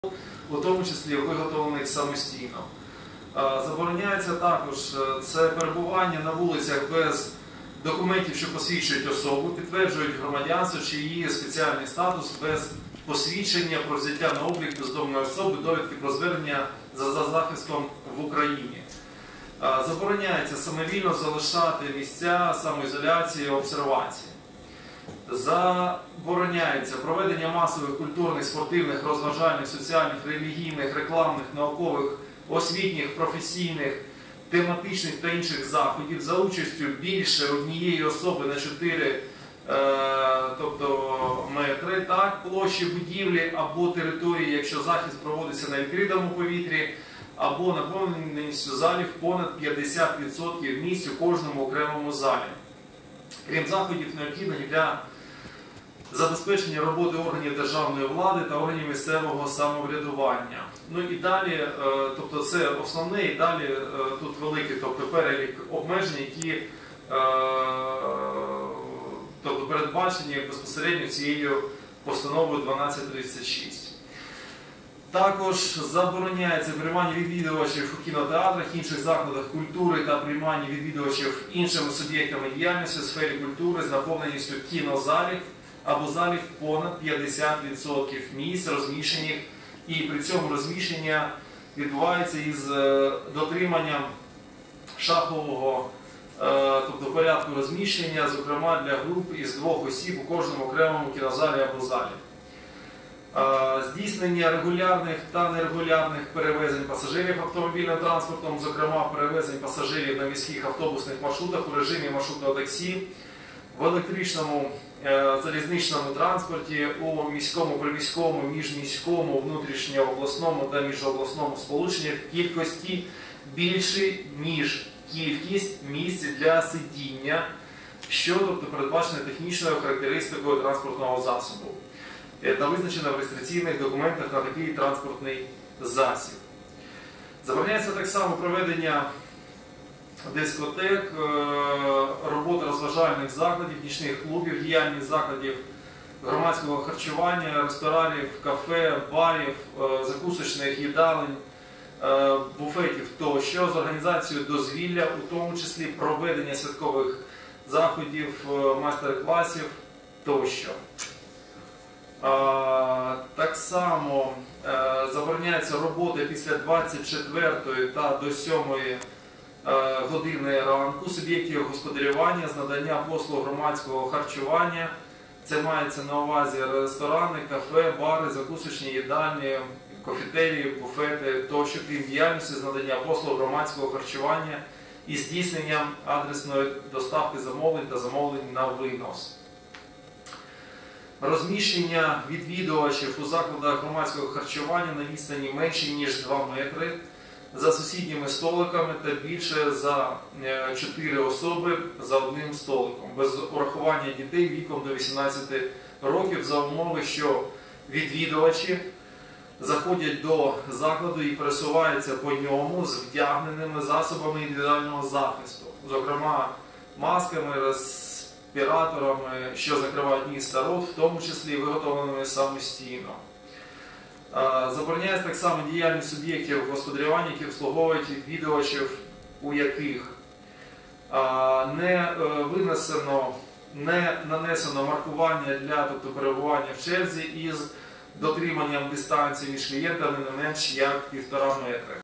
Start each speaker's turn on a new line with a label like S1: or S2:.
S1: у тому числі виготовлених самостійно. Забороняється також це перебування на вулицях без документів, що посвідчують особу, підтверджують громадянство чи її спеціальний статус, без посвідчення про взяття на облік бездомної особи, довідки про звернення за захистом в Україні. Забороняється самовільно залишати місця самоізоляції і обсервації. Забороняється проведення масових культурних, спортивних, розважальних, соціальних, релігійних, рекламних, наукових, освітніх, професійних, тематичних та інших заходів за участю більше однієї особи на 4 метри, так, площі будівлі або території, якщо захід проводиться на відкритому повітрі, або наповненістю залів понад 50% місць у кожному окремому залі. Крім заходів, необхідних для забезпечення роботи органів державної влади та органів місцевого самоврядування. Ну і далі, тобто це основне, і далі тут великий перелік обмежень, які передбачені безпосередньо цією постановою 1236. Також забороняється приймання відвідувачів у кінотеатрах, інших закладах культури та приймання відвідувачів іншими суб'єктами діяльності у сфері культури з наповненістю кінозалів або залів понад 50% місць розміщених, і при цьому розміщення відбувається із дотриманням шахового порядку розміщення, зокрема для груп із 2 осіб у кожному окремому кінозалі або залі. Здійснення регулярних та нерегулярних перевезень пасажирів автомобільним транспортом, зокрема перевезень пасажирів на міських автобусних маршрутах у режимі маршрутного таксі, в електричному залізничному транспорті, у міському, приміському, міжміському, внутрішньообласному та міжобласному сполученні в кількості більші, ніж кількість місць для сидіння, що передбачено технічною характеристикою транспортного засобу та визначено в реєстраційних документах на такий транспортний засіб. Забороняється так само проведення дискотек, роботи розважальних закладів, нічних клубів, діяльність закладів громадського харчування, ресторанів, кафе, барів, закусочних їдалень, буфетів тощо, з організацією дозвілля, у тому числі проведення святкових заходів, майстер-класів тощо. Так само забороняється робота після 24 та до 7 години ранку суб'єктів господарювання з надання послуг громадського харчування. Це мається на увазі ресторани, кафе, бари, закусочні їдальні, кафетерії, буфети тощо, крім діяльності з надання послуг громадського харчування і здійсненням адресної доставки замовлень та замовлень на винос. Розміщення відвідувачів у закладах громадського харчування на відстані менші, ніж 2 метри, за сусідніми столиками та більше за 4 особи за одним столиком, без урахування дітей віком до 18 років, за умови, що відвідувачі заходять до закладу і пересуваються по ньому з вдягненими засобами індивідуального захисту, зокрема масками, респіраторами, що закривають ніс та рот, в тому числі виготовленими самостійно. Забороняється так само діяльність суб'єктів господарювання, які обслуговують відвідувачів, у яких не нанесено маркування для перебування в черзі із дотриманням дистанції між клієнтами не менш як 1,5 метри.